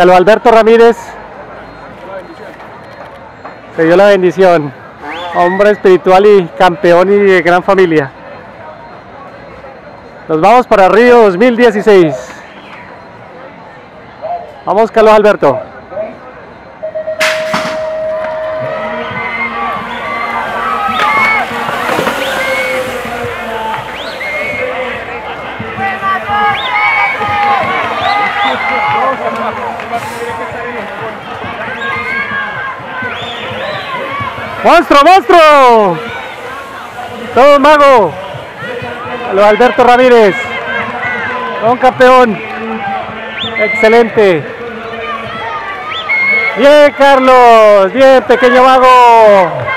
Carlos Alberto Ramírez se dio la bendición. Hombre espiritual y campeón y de gran familia. Nos vamos para Río 2016. Vamos, Carlos Alberto. ¡Monstruo, monstruo! Todo un mago. Carlos Alberto Ramírez. Un campeón. Excelente. Bien, Carlos. Bien, pequeño mago.